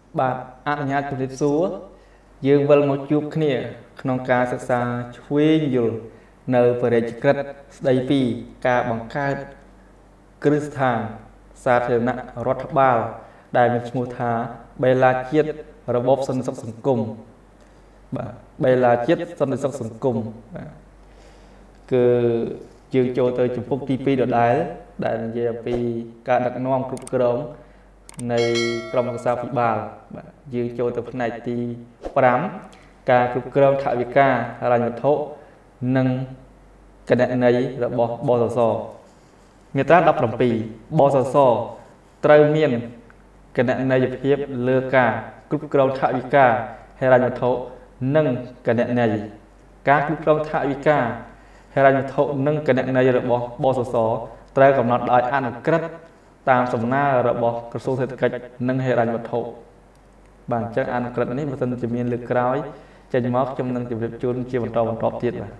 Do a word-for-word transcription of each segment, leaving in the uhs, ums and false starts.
បាទអនុញ្ញាតជំរាបសួរយើងវិលមកជួបគ្នាក្នុងការសិក្សាឆ្វេងយល់នៅបរិយាក្រិតស្ដីពីការបង្កើតគ្រឹះស្ថានសាធារណរដ្ឋបាលដែលមានឈ្មោះថាបេឡាជាតិរបបសន្តិសុខសង្គមបាទបេឡាជាតិសន្តិសុខសង្គមបាទគឺយើងចូលទៅជំពូកទីពីរដដែលដែលនិយាយអំពីការដឹកនាំគ្រប់គ្រងនៃក្រមរដ្ឋាភិបាលបាទយើងចូលទៅផ្នែកទីប្រាំការគ្រប់គ្រងថវិកាហិរញ្ញវត្ថុនិងគណនេយ្យរបស់បសសមាត្រាដប់ប្រាំពីរ បសសត្រូវមានគណនេយ្យភាពលើការគ្រប់គ្រងថវិកាហិរញ្ញវត្ថុនិងគណនេយ្យការគ្រប់គ្រងថវិកាហិរញ្ញវត្ថុនិងគណនេយ្យរបស់បសសត្រូវកំណត់ដោយអនុក្រឹត្យតាមសំណើរបស់ក្រសួងសេដ្ឋកិច្ចនិងហិរញ្ញវត្ថុបាទអញ្ចឹងអនុក្រឹត្យនេះបើសិនជាមានលើកក្រោយចេញមកខ្ញុំនឹងជម្រាបជូនជាបន្តបន្តទៀតបាទ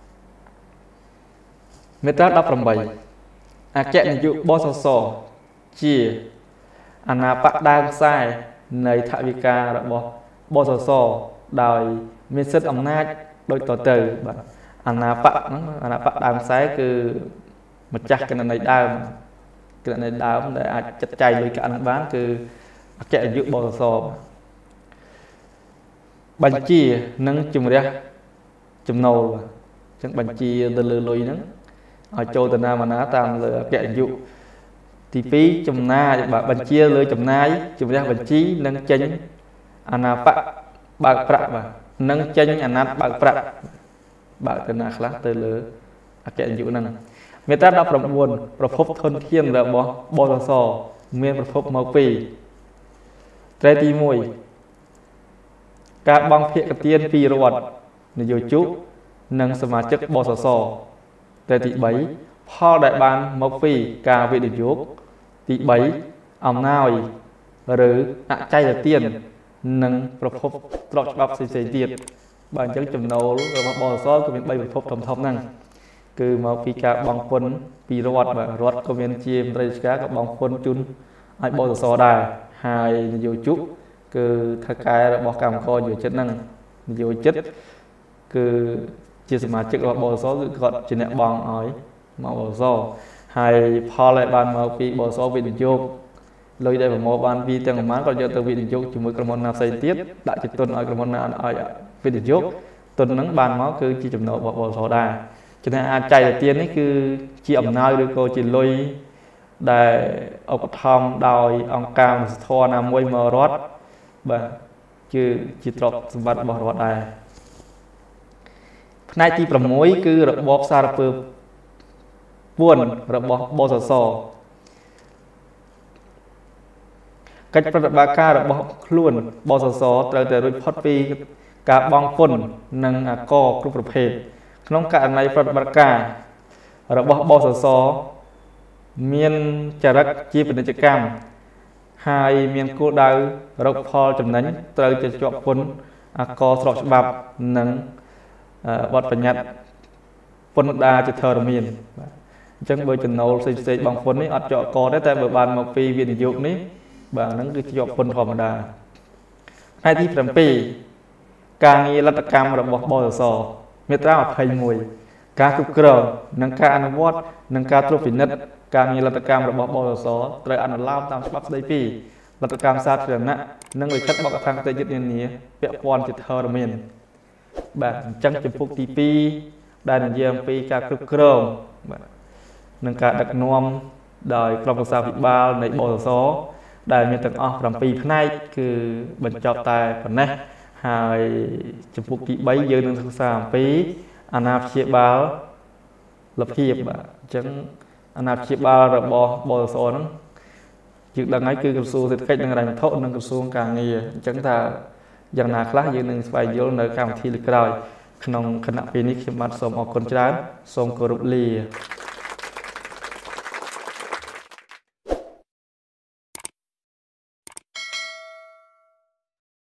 មាត្រាដប់ប្រាំបីអគ្គនាយកបសសជាអាណាប័ណ្ណដើមខ្សែនៃថវិការបស់បសសដោយមានសិទ្ធិអំណាចដូចតទៅបាទអាណាប័ណ្ណហ្នឹងអាណាប័ណ្ណដើមខ្សែគឺម្ចាស់គណនេយ្យដើមគណនេយ្យដើមដែលអាចចាត់ចែងលុយកាក់នឹងបានគឺអគ្គនាយកបសសបញ្ជានិងជំរះចំណូលអញ្ចឹងបញ្ជាទៅលើលុយហ្នឹងឲ្យចូលទៅណាមកណាតាមលើអគ្គនាយកទីពីរចំណាយបាទបញ្ជាលើចំណាយជំរះបញ្ជីនិងចេញអាណាប័ណ្ណបើកប្រាក់បាទនិងចេញអាណត្តិបើកប្រាក់បើកទៅណាខ្លះទៅលើអគ្គនាយកហ្នឹងមាត្រាដប់ប្រាំបួនប្រភពធនធានរបស់បសសមានប្រភពមកពីត្រីទីមួយការបង់ភាគទានពីរដ្ឋនយោជកនិងសមាជិកបសសត្រីទីបីផលដែលបានមកពីការវិនិយោគទីបីអំណោយឬអចលនទាននិងប្រភពទ្រព្យច្បាប់ផ្សេងៗទៀតបាទអញ្ចឹងចំណូលរបស់បសសក៏មានបីប្រភពធំៗហ្នឹងគឺមកពីការបង់ពន្ធពីរដ្ឋបាទរដ្ឋក៏មានជាមន្ត្រីរាជការក៏បង់ពន្ធជូនឲ្យបសសដែរហើយនយោជកគឺថៅកែរបស់កម្មករនយោជិតហ្នឹងនយោជិតគឺជាសមាជិករបស់បសសគឺគាត់ជាអ្នកបង់ឲ្យមកបសសហើយផលដែលបានមកពីបសសវិនិយោគលុយដែលប្រមូលបានពីទាំងប្រមាណគាត់យកទៅវិនិយោគជាមួយក្រុមហ៊ុនណាផ្សេងទៀតដាក់ជាទុនឲ្យក្រុមហ៊ុនណាឲ្យវិនិយោគទុនហ្នឹងបានមកគឺជាចំណូលរបស់បសសដែរចំណែកអាចចៃទាននេះគឺជាអំណោយឬក៏ជាលុយដែលឧបត្ថម្ភដោយអង្គការមនុស្សធម៌ណាមួយមករដ្ឋបាទគឺជាទ្រព្យសម្បត្តិរបស់រដ្ឋដែរផ្នែកទីប្រាំមួយគឺរបបសារពើពួនរបស់បសសកិច្ចប្រតិបត្តិការរបស់ខ្លួនបសសត្រូវតែរួចផុតពីការបង់ពន្ធនិងអាករគ្រប់ប្រភេទក្នុងករណីប្រតិបត្តិការរបស់បសសមានចរិតជាពាណិជ្ជកម្មហើយមានគោលដៅរកផលចំណេញត្រូវជាជាប់ពន្ធអាករស្របច្បាប់និងបទបញ្ញត្តិពន្ធដារជាធរមានបាទអញ្ចឹងបើចំណូលផ្សេងផ្សេងបងពន្ធនេះអត់ជាប់អាករទេតែបើបានមកពីវិនិយោគនេះបាទហ្នឹងគឺជាប់ពន្ធធម្មតាផ្នែកទីប្រាំពីរការងារលទ្ធកម្មរបស់បសសមាត្រាម្ភៃមួយការគ្រប់គ្រងនិងការអនុវត្តនិងការត្រួតពិនិត្យការងារលទ្ធកម្មរបស់បសសត្រូវអនុលោមតាមច្បាប់ស្តីពីលទ្ធកម្មសាធារណៈនិងលិខិតបកថាគតិយុត្តនានាពាក់ព័ន្ធជាធរមានបាទអញ្ចឹងចំពុកទីពីរដែលនិយាយអំពីការគ្រប់គ្រងបាទនិងការដឹកនាំដោយក្រុមប្រឹក្សាភិបាលនៃបសសដែលមានទាំងអស់ប្រាំពីរផ្នែកគឺបញ្ចប់តែប៉ុណ្ណេះហើយចំពុកទីបីយើងនឹងសិក្សាអំពីអាណាព្យាបាលលភាពបាទអញ្ចឹងអាណាព្យាបាលរបស់បសសហ្នឹងយើងដឹងហើយគឺក្រសួងសេដ្ឋកិច្ចនិងហិរញ្ញវត្ថុនិងក្រសួងការងារអញ្ចឹងថាយ៉ាងណាខ្លះយើងនឹងស្វែងយល់នៅកម្មវិធីលើក្រោយក្នុងគណៈពេលនេះខ្ញុំបាទសូមអរគុណច្រើនសូមគោរពលា